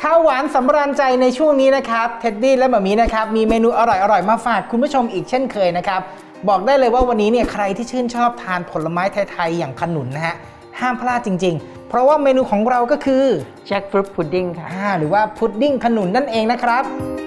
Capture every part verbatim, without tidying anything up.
ข้าวหวานสำราญใจในช่วงนี้นะครับเท็ดดี้และหม่ามีนะครับมีเมนูอร่อยๆมาฝากคุณผู้ชมอีกเช่นเคยนะครับบอกได้เลยว่าวันนี้เนี่ยใครที่ชื่นชอบทานผลไม้ไทยๆอย่างขนุนนะฮะห้ามพลาดจริงๆเพราะว่าเมนูของเราก็คือแจ็คฟรุตพุดดิ้งค่ะหรือว่าพุดดิ้งขนุนนั่นเองนะครับ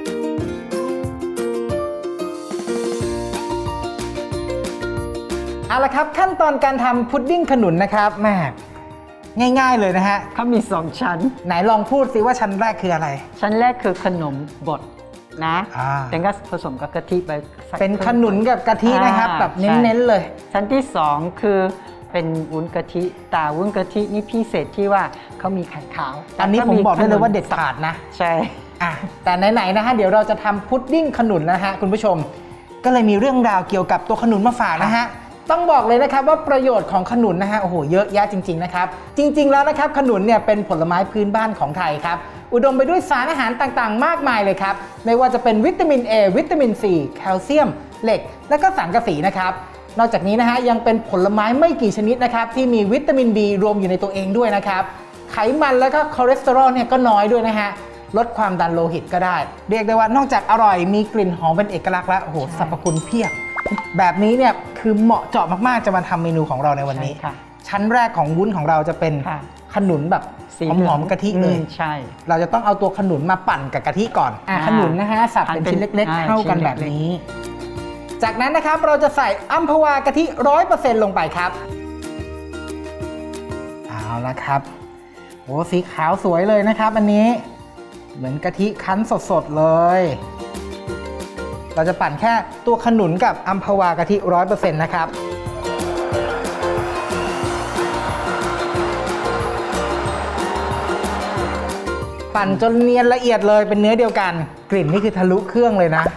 เอาละครับขั้นตอนการทำพุดดิ้งขนุนนะครับแม่ง่ายๆเลยนะฮะเขามีสองชั้นไหนลองพูดสิว่าชั้นแรกคืออะไรชั้นแรกคือขนมบดนะเป็นก็ผสมกับกะทิไปเป็นขนุนกับกะทินะครับแบบเน้นๆเลยชั้นที่สองคือเป็นวุ้นกะทิแต่วุ้นกะทินี่พิเศษที่ว่าเขามีไข่ขาวอันนี้ผมบอกได้เลยว่าเด็ดขาดนะใช่อ่ะแต่ไหนๆนะฮะเดี๋ยวเราจะทำพุดดิ้งขนุนนะฮะคุณผู้ชมก็เลยมีเรื่องราวเกี่ยวกับตัวขนุนมาฝากนะฮะต้องบอกเลยนะครับว่าประโยชน์ของขนุนนะฮะโอ้โหเยอะแยะจริงๆนะครับจริงๆแล้วนะครับขนุนเนี่ยเป็นผลไม้พื้นบ้านของไทยครับอุดมไปด้วยสารอาหารต่างๆมากมายเลยครับไม่ว่าจะเป็นวิตามิน A วิตามิน ซี แคลเซียมเหล็กและก็สังกะสีนะครับนอกจากนี้นะฮะยังเป็นผลไม้ไม่กี่ชนิดนะครับที่มีวิตามิน B รวมอยู่ในตัวเองด้วยนะครับไขมันและก็คอเลสเตอรอลเนี่ยก็น้อยด้วยนะฮะลดความดันโลหิตก็ได้เรียกได้ว่านอกจากอร่อยมีกลิ่นหอมเป็นเอกลักษณ์แล้วโอ้โหสรรพคุณเพียบแบบนี้เนี่ยคือเหมาะเจาะมากๆจะมาทำเมนูของเราในวันนี้ชั้นแรกของวุ้นของเราจะเป็นขนุนแบบหอมๆกะทิเลยใช่เราจะต้องเอาตัวขนุนมาปั่นกับกะทิก่อนอ่าขนุนนะฮะสับเป็นชิ้นเล็กๆเท่ากันแบบนี้จากนั้นนะครับเราจะใส่อัมพวากะทิ ร้อยเปอร์เซ็นต์ ลงไปครับเอาละครับโอ้สีขาวสวยเลยนะครับอันนี้เหมือนกะทิคั้นสดๆเลยเราจะปั่นแค่ตัวขนุนกับอัมพวากะทิ ร้อยเปอร์เซ็นต์ นะครับปั่นจนเนียนละเอียดเลยเป็นเนื้อเดียวกันกลิ่นนี่คือทะลุเครื่องเลยนะ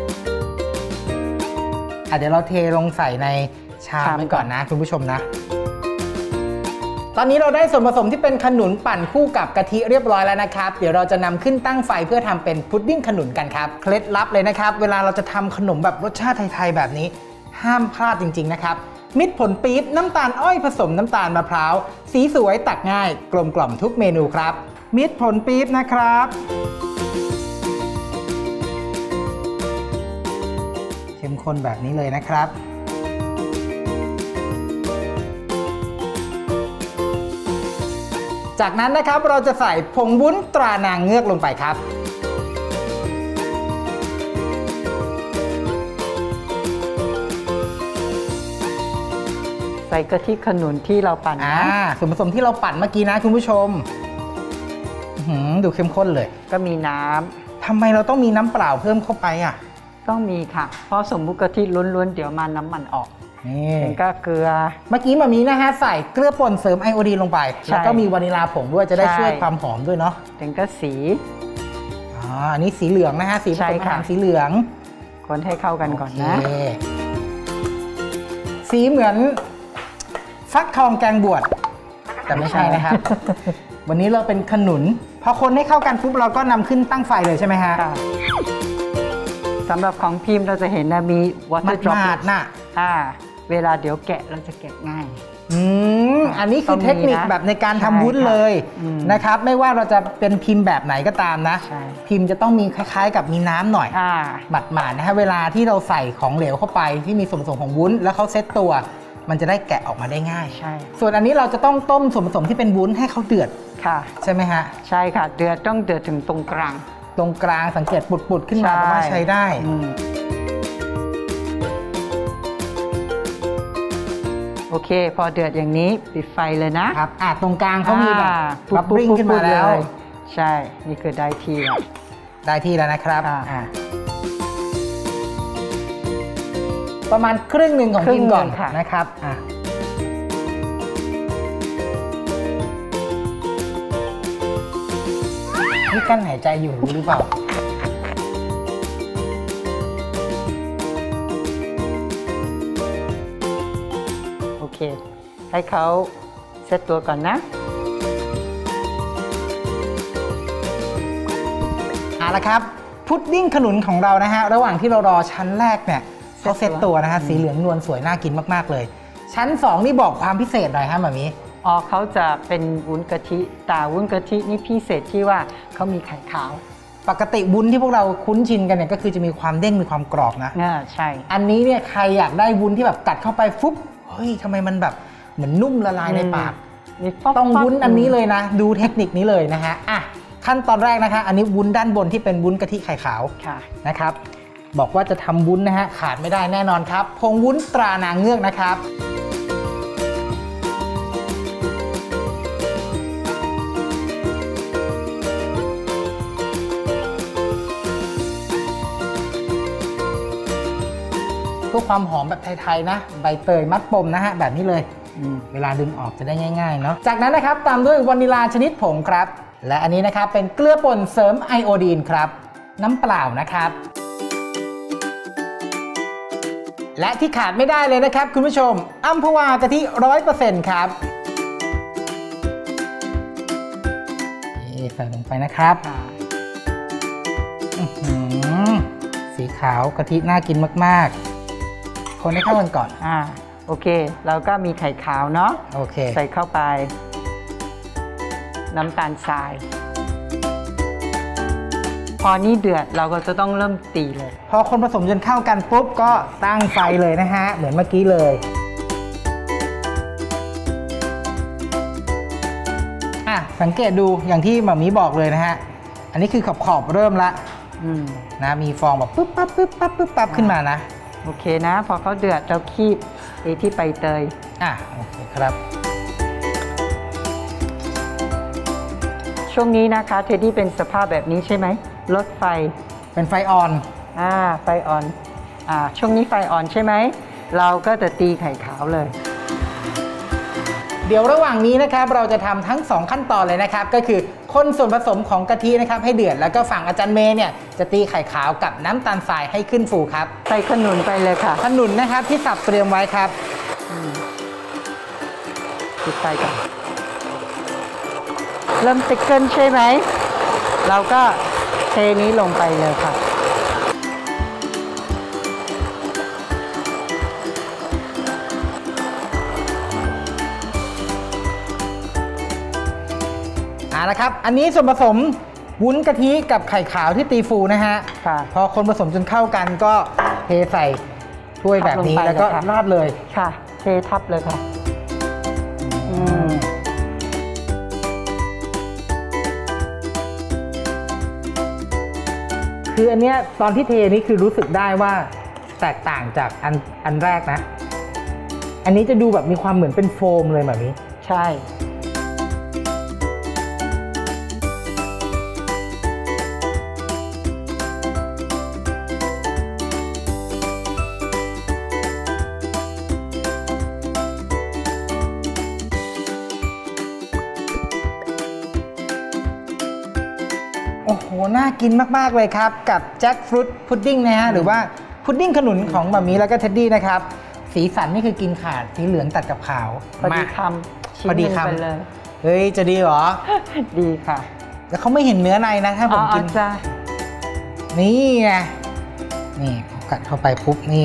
อ่ะเดี๋ยวเราเทลงใส่ในชามไปก่อนนะคุณผู้ชมนะตอนนี้เราได้ส่วนผสมที่เป็นขนุนปั่นคู่กับกะทิเรียบร้อยแล้วนะครับเดี๋ยวเราจะนำขึ้นตั้งไฟเพื่อทำเป็นพุดดิ้งขนุนกันครับเคล็ดลับเลยนะครับเวลาเราจะทำขนมแบบรสชาติไทยๆแบบนี้ห้ามพลาดจริงๆนะครับมิตรผลปี๊บน้ำตาลอ้อยผสมน้ำตาลมะพร้าวสีสวยตักง่ายกลมกล่อมทุกเมนูครับมิตรผลปี๊บนะครับเข้มข้นแบบนี้เลยนะครับจากนั้นนะครับเราจะใส่ผงวุ้นตรานางเงือกลงไปครับใส่กะทิขนุนที่เราปั่นนะส่วนผสมที่เราปั่นเมื่อกี้นะคุณผู้ชมดูเข้มข้นเลยก็มีน้ำทำไมเราต้องมีน้ำเปล่าเพิ่มเข้าไปอ่ะต้องมีค่ะเพราะสมมุติกะทิล้วนๆเดี๋ยวมันน้ำมันออกนี่ก็เกลือเมื่อกี้มามีนะฮะใส่เกลือป่นเสริมไอโอดีนลงไปแล้วก็มีวานิลาผงด้วยจะได้ช่วยความหอมด้วยเนาะถึงก็สีอ๋ออันนี้สีเหลืองนะฮะสีผสมอาหารสีเหลืองคนให้เข้ากันก่อนนะสีเหมือนฟักทองแกงบวชแต่ไม่ใช่นะครับวันนี้เราเป็นขนุนพอคนให้เข้ากันปุ๊บเราก็นำขึ้นตั้งไฟเลยใช่ไหมฮะสำหรับของพิมพ์เราจะเห็นนะมีวอเตอร์ดรอปน่ะอ่าเวลาเดี๋ยวแกะเราจะแกะง่ายอืมอันนี้คือเทคนิคแบบในการทำวุ้นเลยนะครับไม่ว่าเราจะเป็นพิมพ์แบบไหนก็ตามนะพิมพ์จะต้องมีคล้ายๆกับมีน้ำหน่อยหมาดหมาดนะฮะเวลาที่เราใส่ของเหลวเข้าไปที่มีส่วนผสมของวุ้นแล้วเขาเซตตัวมันจะได้แกะออกมาได้ง่ายใช่ส่วนอันนี้เราจะต้องต้มส่วนผสมที่เป็นวุ้นให้เขาเดือดค่ะใช่ไหมฮะใช่ค่ะเดือดต้องเดือดถึงตรงกลางตรงกลางสังเกตปุดๆขึ้นมาก็ว่าใช้ได้โอเคพอเดือดอย่างนี้ปิดไฟเลยนะครับอ่ะตรงกลางเขามีแบบบับบิ้งขึ้นมาแล้วใช่นี่คือได้ที่แล้วได้ที่แล้วนะครับอ่ะประมาณครึ่งหนึ่งของพิมพ์ก่อนนะครับอ่ะนี่กั้นหายใจอยู่รู้หรือเปล่าโอเคให้เขาเซตตัวก่อนนะเอาละครับพุดดิ้งขนุนของเรานะฮะระหว่างที่เรารอชั้นแรกเนี่ยเขาเซตตัวนะฮะสีเหลืองนวลสวยน่ากินมากๆเลยชั้นสองนี่บอกความพิเศษหน่อยฮะหม่ามีอ๋อเขาจะเป็นวุ้นกะทิแต่วุ้นกะทินี่พิเศษที่ว่าเขามีไข่ขาวปกติวุ้นที่พวกเราคุ้นชินกันเนี่ยก็คือจะมีความเด้งมีความกรอบนะอ่าใช่อันนี้เนี่ยใครอยากได้วุ้นที่แบบกัดเข้าไปฟุ๊บเฮ้ยทำไมมันแบบเหมือนนุ่มละลายในปากต้องวุ้นอันนี้เลยนะดูเทคนิคนี้เลยนะฮะอ่ะขั้นตอนแรกนะคะอันนี้วุ้นด้านบนที่เป็นวุ้นกะทิไข่ขาวนะครับบอกว่าจะทำวุ้นนะฮะขาดไม่ได้แน่นอนครับผงวุ้นตรานางเงือกนะครับเพื่อความหอมแบบไทยๆนะใบเตยมัดปมนะฮะแบบนี้เลยเวลาดึงออกจะได้ง่ายๆเนาะจากนั้นนะครับตามด้วยวานิลาชนิดผงครับและอันนี้นะครับเป็นเกลือป่นเสริมไอโอดีนครับน้ำเปล่านะครับและที่ขาดไม่ได้เลยนะครับคุณผู้ชมอัมพวากะทิร้อยเปอร์เซ็นต์ครับนี่ใส่ลงไปนะครับสีขาวกะทิน่ากินมากๆคนให้เข้ากันก่อนอ่าโอเคเราก็มีไข่ขาวเนาะโอเคใส่เข้าไปน้ำตาลทรายพอนี่เดือดเราก็จะต้องเริ่มตีเลยพอคนผสมจนเข้ากันปุ๊บก็ตั้งไฟเลยนะฮะเหมือนเมื่อกี้เลยอ่ะสังเกตดูอย่างที่หม่ามีบอกเลยนะฮะอันนี้คือขอบขอบเริ่มละนะมีฟองแบบปุ๊บปั๊บปุ๊บปั๊บปุ๊บปั๊บขึ้นมานะโอเคนะพอเขาเดือดเราคีบไปที่ใบเตยอ่ะโอเคครับช่วงนี้นะคะเทดดี้เป็นสภาพแบบนี้ใช่ไหมลดไฟเป็นไฟอ่อนอ่าไฟอ่อนอ่าช่วงนี้ไฟอ่อนใช่ไหมเราก็จะตีไข่ขาวเลยเดี๋ยวระหว่างนี้นะครับเราจะทำทั้งสองขั้นตอนเลยนะครับก็คือคนส่วนผสมของกะทินะครับให้เดือดแล้วก็ฝั่งอาจารย์เมย์เนี่ยจะตีไข่ขาวกับน้ำตาลทรายให้ขึ้นฟูครับใส่ขนุนไปเลยค่ะขนุนนะครับที่สับเตรียมไว้ครับปิดไฟก่อนเริ่มติดเกินใช่ไหมเราก็เทนี้ลงไปเลยค่ะเอาละครับอันนี้ส่วนผสมวุ้นกะทิกับไข่ขาวที่ตีฟูนะฮะพอคนผสมจนเข้ากันก็เทใส่ถ้วยแบบนี้แล้วก็ราดเลยค่ะเททับเลยค่ะคืออันเนี้ยตอนที่เทนี่คือรู้สึกได้ว่าแตกต่างจากอันอันแรกนะอันนี้จะดูแบบมีความเหมือนเป็นโฟมเลยแบบนี้ใช่โอ้โหน่ากินมากๆเลยครับกับแจ็คฟรุตพุดดิ้งนะฮะหรือว่าพุดดิ้งขนุนของหม่ามีแล้วก็เท็ดดี้นะครับสีสันนี่คือกินขาดสีเหลืองตัดกับขาวพอดีคำพอดีคำเลยเฮ้ยจะดีเหรอดีค่ะแล้วเขาไม่เห็นเนื้อในนะถ้าผมกินนี่ไงนี่กัดเข้าไปปุ๊บนี่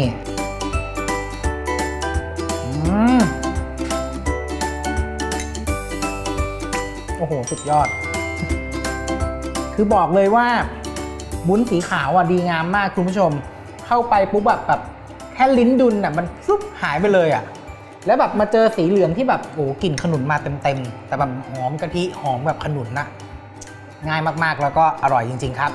โอ้โหสุดยอดคือบอกเลยว่าวุ้นสีขาวอ่ะดีงามมากคุณผู้ชมเข้าไปปุ๊บแบบแบบแค่ลิ้นดุลอ่ะมันซุบหายไปเลยอ่ะแล้วแบบมาเจอสีเหลืองที่แบบโอ้กลิ่นขนุนมาเต็มๆแต่แบบหอมกะทิหอมแบบขนุนนะง่ายมากๆแล้วก็อร่อยจริงๆครับ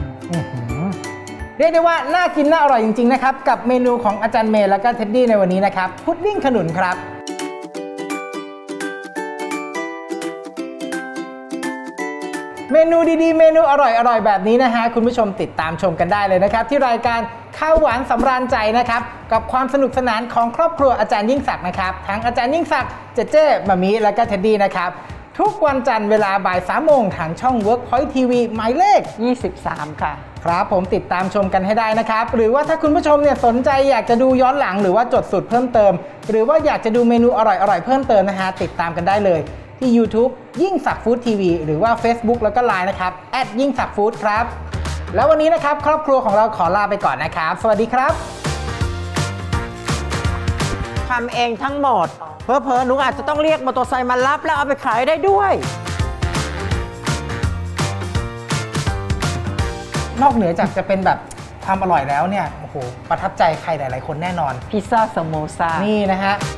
เรียกได้ว่าน่ากินน่าอร่อยจริงๆนะครับกับเมนูของอาจารย์เมย์แล้วก็เท็ดดี้ในวันนี้นะครับพุดดิ้งขนุนครับเมนูดีๆเมนูอร่อยๆแบบนี้นะฮะคุณผู้ชมติดตามชมกันได้เลยนะครับที่รายการข้าวหวานสำราญใจนะครับกับความสนุกสนานของครอบครัวอาจารย์ยิ่งศักดิ์นะครับทั้งอาจารย์ยิ่งศักดิ์เจเจ้หม่ามีและก็เท็ดดี้นะครับทุกวันจันทร์เวลาบ่ายสามโมงทางช่อง Workpoint ที วี หมายเลขยี่สิบสามค่ะครับผมติดตามชมกันให้ได้นะครับหรือว่าถ้าคุณผู้ชมเนี่ยสนใจอยากจะดูย้อนหลังหรือว่าจดสูตรเพิ่มเติมหรือว่าอยากจะดูเมนูอร่อยๆเพิ่มเติมนะฮะติดตามกันได้เลยที่ YouTube ยิ่งศักดิ์ฟู้ดทีวีหรือว่า Facebook แล้วก็ ไลน์ นะครับแอดยิ่งศักดิ์ฟู้ดครับแล้ววันนี้นะครับครอบครัวของเราขอลาไปก่อนนะครับสวัสดีครับพาำเองทั้งหมดเพอเพอๆหนูอาจจะต้องเรียกมอเตอร์ไซค์มารับแล้วเอาไปขายได้ด้วยนอกเหนือจากจะเป็นแบบความอร่อยแล้วเนี่ยโอ้โหประทับใจใครหลายๆคนแน่นอนพิซซ่าสโมซานี่นะฮะ